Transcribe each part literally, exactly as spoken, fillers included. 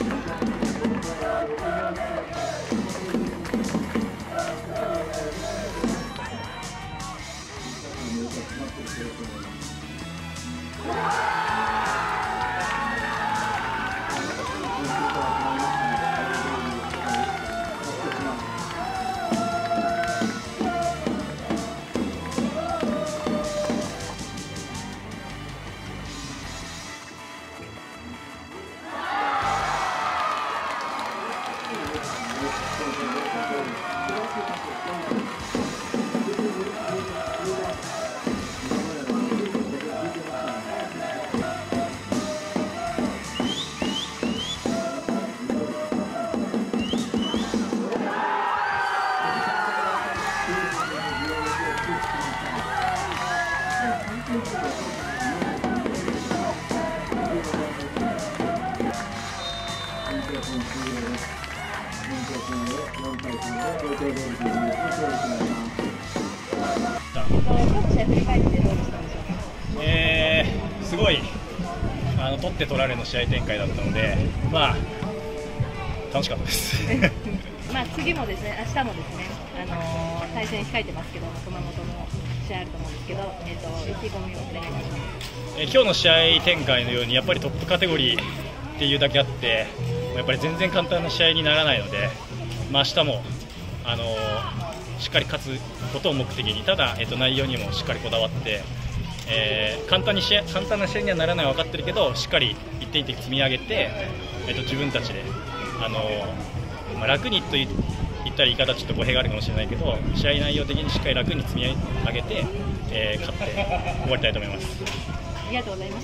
えー、すごいあの取って取られの試合展開だったので、まあ楽しかったですまあ次もですね、明日もですね、あのー、対戦控えてますけど、熊本の試合あると思うんですけど、えー、と意気込みをお願いします。 えー、今日の試合展開のようにやっぱりトップカテゴリーっていうだけあって、やっぱり全然簡単な試合にならないので、まあ、明日も、あのー、しっかり勝つことを目的に、ただ、えー、と内容にもしっかりこだわって、えー、簡単に試合簡単な試合にはならないのは分かってるけど、しっかり一点一点積み上げて、えー、と自分たちで、あのーまあ、楽にと言ったら言い方ちょっと語弊があるかもしれないけど、試合内容的にしっかり楽に積み上げて、えー、勝って終わりたいと思います。 ありがとうございました。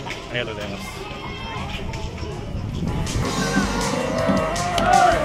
ありがとうございます。